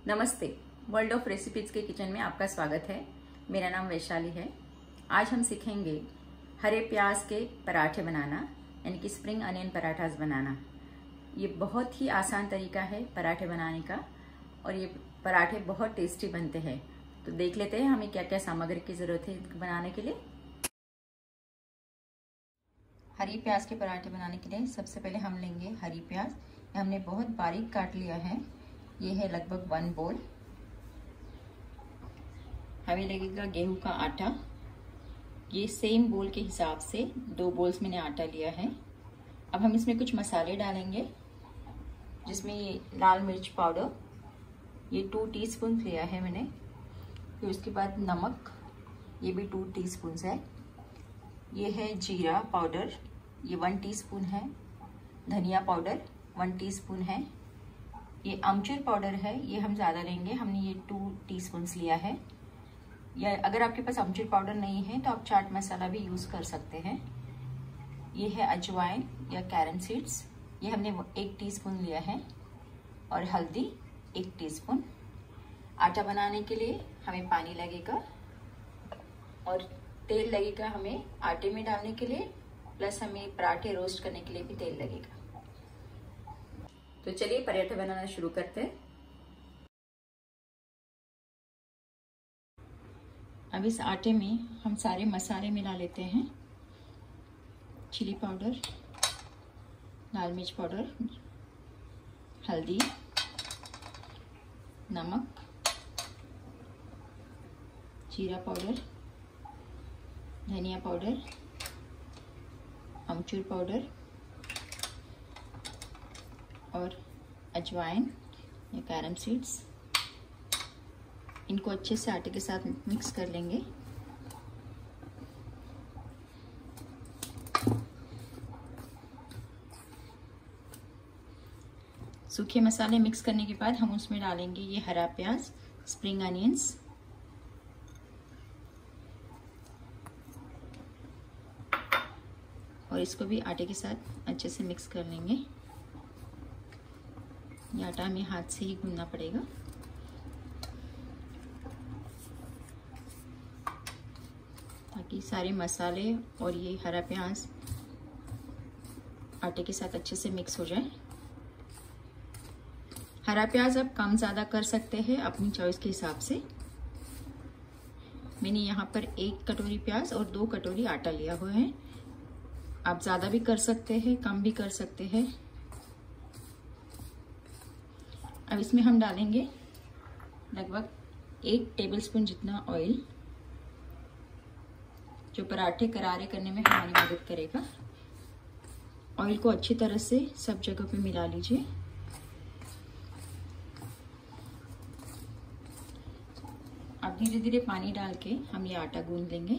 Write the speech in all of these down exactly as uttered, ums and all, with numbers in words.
नमस्ते, world of recipes के kitchen में आपका स्वागत है। मेरा नाम वैशाली है। आज हम सीखेंगे हरे प्याज के पराठे बनाना, यानी कि स्प्रिंग अनियन पराठास बनाना। ये बहुत ही आसान तरीका है पराठे बनाने का और ये पराठे बहुत टेस्टी बनते हैं। तो देख लेते हैं हमें क्या क्या सामग्री की ज़रूरत है बनाने के लिए। हरी प्याज के पराठे बनाने के लिए सबसे पहले हम लेंगे हरी प्याज। ये हमने बहुत बारीक काट लिया है। ये है लगभग वन बोल। हमें लगेगा गेहूं का आटा। ये सेम बोल के हिसाब से दो बोल्स मैंने आटा लिया है। अब हम इसमें कुछ मसाले डालेंगे, जिसमें ये लाल मिर्च पाउडर, ये टू टीस्पून लिया है मैंने। फिर उसके बाद नमक, ये भी टू टीस्पून है। ये है जीरा पाउडर, ये वन टीस्पून है। धनिया पाउडर वन टीस्पून है। ये आमचूर पाउडर है, ये हम ज़्यादा लेंगे, हमने ये टू टीस्पून लिया है। या अगर आपके पास आमचूर पाउडर नहीं है तो आप चाट मसाला भी यूज़ कर सकते हैं। ये है अजवाइन या कैरम सीड्स, ये हमने एक टीस्पून लिया है। और हल्दी एक टीस्पून। आटा बनाने के लिए हमें पानी लगेगा और तेल लगेगा हमें आटे में डालने के लिए, प्लस हमें पराठे रोस्ट करने के लिए भी तेल लगेगा। तो चलिए पराठे बनाना शुरू करते हैं। अब इस आटे में हम सारे मसाले मिला लेते हैं। चिली पाउडर, लाल मिर्च पाउडर, हल्दी, नमक, जीरा पाउडर, धनिया पाउडर, अमचूर पाउडर और अजवाइन या कैरम सीड्स। इनको अच्छे से आटे के साथ मिक्स कर लेंगे। सूखे मसाले मिक्स करने के बाद हम उसमें डालेंगे ये हरा प्याज, स्प्रिंग अनियंस। और इसको भी आटे के साथ अच्छे से मिक्स कर लेंगे। ये आटा हमें हाथ से ही गूंदना पड़ेगा। ताकि सारे मसाले और ये हरा प्याज आटे के साथ अच्छे से मिक्स हो जाए। हरा प्याज आप कम ज़्यादा कर सकते हैं अपनी चॉइस के हिसाब से। मैंने यहाँ पर एक कटोरी प्याज और दो कटोरी आटा लिया हुआ है। आप ज़्यादा भी कर सकते हैं, कम भी कर सकते हैं। अब इसमें हम डालेंगे लगभग एक टेबलस्पून जितना ऑयल, जो पराठे करारे करने में हमारी मदद करेगा। ऑयल को अच्छी तरह से सब जगह पे मिला लीजिए। अब धीरे धीरे पानी डाल के हम ये आटा गूंद लेंगे।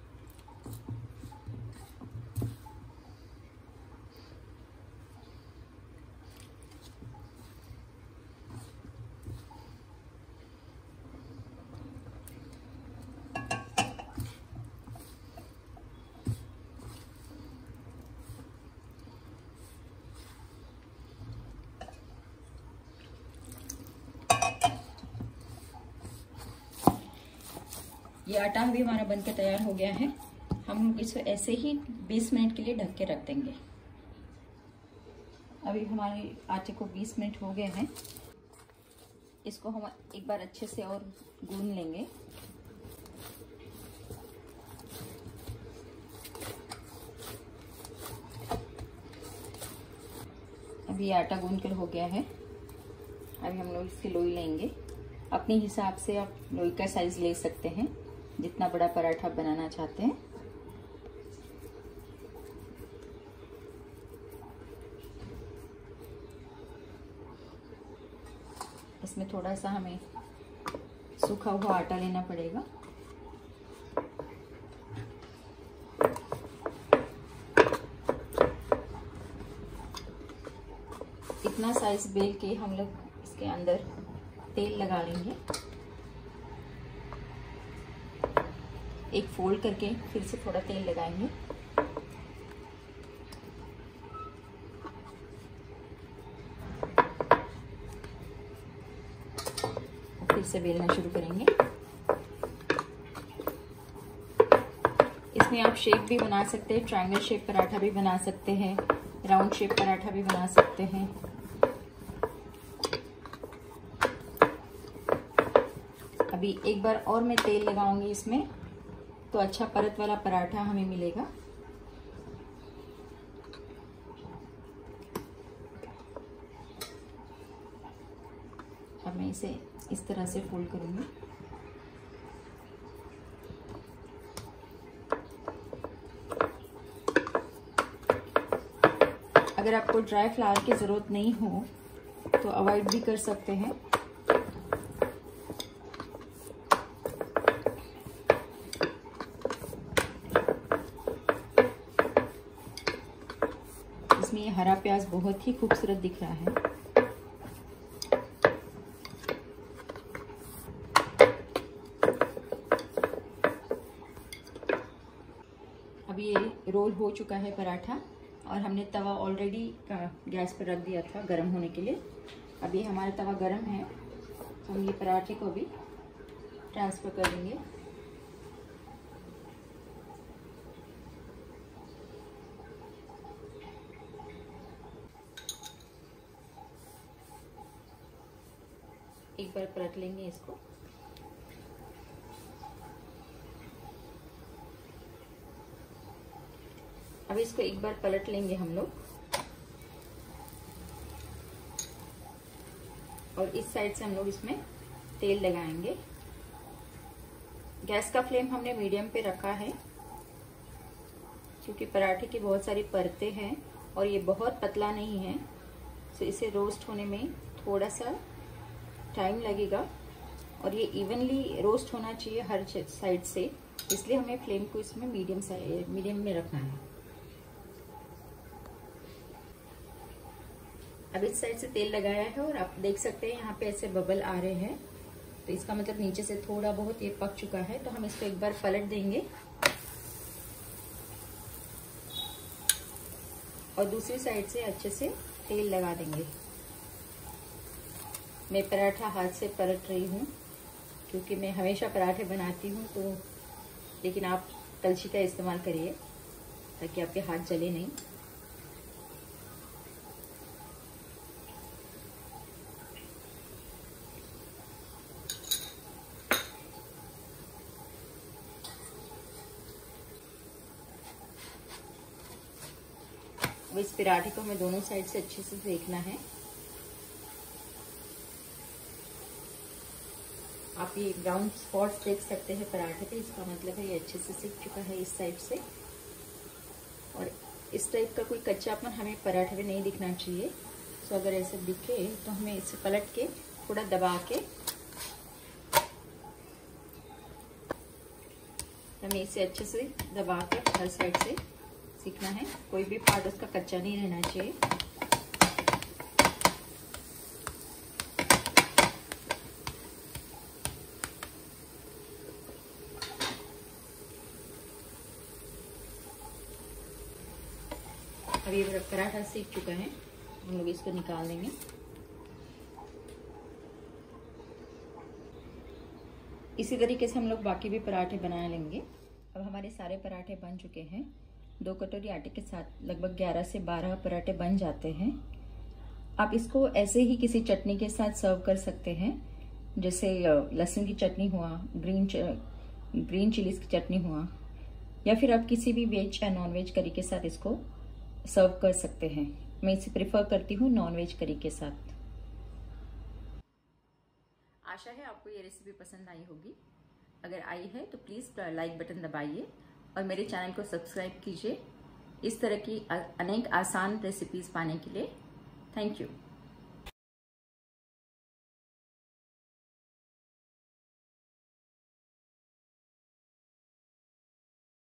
ये आटा भी हमारा बनकर तैयार हो गया है। हम इसको ऐसे ही बीस मिनट के लिए ढक के रख देंगे। अभी हमारे आटे को बीस मिनट हो गए हैं। इसको हम एक बार अच्छे से और गूंद लेंगे। अभी आटा गूंद कर हो गया है। अभी हम लोग इसकी लोई लेंगे। अपने हिसाब से आप लोई का साइज ले सकते हैं, जितना बड़ा पराठा बनाना चाहते हैं। इसमें थोड़ा सा हमें सूखा हुआ आटा लेना पड़ेगा। इतना साइज बेल के हम लोग इसके अंदर तेल लगा लेंगे। एक फोल्ड करके फिर से थोड़ा तेल लगाएंगे। से बेलना शुरू करेंगे। इसमें आप शेप भी बना सकते हैं, ट्रायंगल शेप पराठा भी बना सकते हैं, राउंड शेप पराठा भी बना सकते हैं। अभी एक बार और मैं तेल लगाऊंगी इसमें, तो अच्छा परत वाला पराठा हमें मिलेगा। अब मैं इसे इस तरह से फोल्ड करूंगी। अगर आपको ड्राई फ्लावर की ज़रूरत नहीं हो तो अवॉइड भी कर सकते हैं। इसमें ये हरा प्याज बहुत ही खूबसूरत दिख रहा है। अब ये रोल हो चुका है पराठा, और हमने तवा ऑलरेडी गैस पर रख दिया था गर्म होने के लिए। अब ये हमारा तवा गर्म है, तो हम ये पराठे को भी ट्रांसफ़र कर देंगे। एक बार पलट लेंगे इसको। अब इसको एक बार पलट लेंगे हम लोग, और इस साइड से हम लोग इसमें तेल लगाएंगे। गैस का फ्लेम हमने मीडियम पे रखा है, क्योंकि पराठे की बहुत सारी परतें हैं और ये बहुत पतला नहीं है, तो इसे रोस्ट होने में थोड़ा सा टाइम लगेगा, और ये इवनली रोस्ट होना चाहिए हर साइड से, इसलिए हमें फ्लेम को इसमें मीडियम मीडियम में रखना है। अब इस साइड से तेल लगाया है और आप देख सकते हैं यहाँ पे ऐसे बबल आ रहे हैं, तो इसका मतलब नीचे से थोड़ा बहुत ये पक चुका है। तो हम इसको एक बार पलट देंगे और दूसरी साइड से अच्छे से तेल लगा देंगे। मैं पराठा हाथ से पलट रही हूँ, क्योंकि मैं हमेशा पराठे बनाती हूँ, तो लेकिन आप कलछी का इस्तेमाल करिए ताकि आपके हाथ जले नहीं। अब इस पराठे को हमें दोनों साइड से अच्छे से सेकना है। आप ये ब्राउन स्पॉट्स देख सकते हैं पराठे पे, इसका मतलब है ये अच्छे से सीख चुका है इस साइड से। और इस टाइप का कोई कच्चापन हमें पराठे पे नहीं दिखना चाहिए। तो अगर ऐसे दिखे तो हमें इसे पलट के थोड़ा दबा के हमें इसे अच्छे से दबा के हर साइड से सीखना है। कोई भी पार्ट उसका कच्चा नहीं रहना चाहिए। अब ये पराठा सीख चुका है, हम लोग इसको निकाल देंगे। इसी तरीके से हम लोग बाकी भी पराठे बना लेंगे। अब हमारे सारे पराठे बन चुके हैं। दो कटोरी आटे के साथ लगभग ग्यारह से बारह पराठे बन जाते हैं। आप इसको ऐसे ही किसी चटनी के साथ सर्व कर सकते हैं, जैसे लहसुन की चटनी हुआ, ग्रीन च, ग्रीन चिलीज की चटनी हुआ, या फिर आप किसी भी वेज या नॉन वेज करी के साथ इसको सर्व कर सकते हैं। मैं इसे प्रेफर करती हूँ नॉन वेज करी के साथ। आशा है आपको ये रेसिपी पसंद आई होगी। अगर आई है तो प्लीज़ लाइक बटन दबाइए और मेरे चैनल को सब्सक्राइब कीजिए इस तरह की अनेक आसान रेसिपीज़ पाने के लिए। Thank you.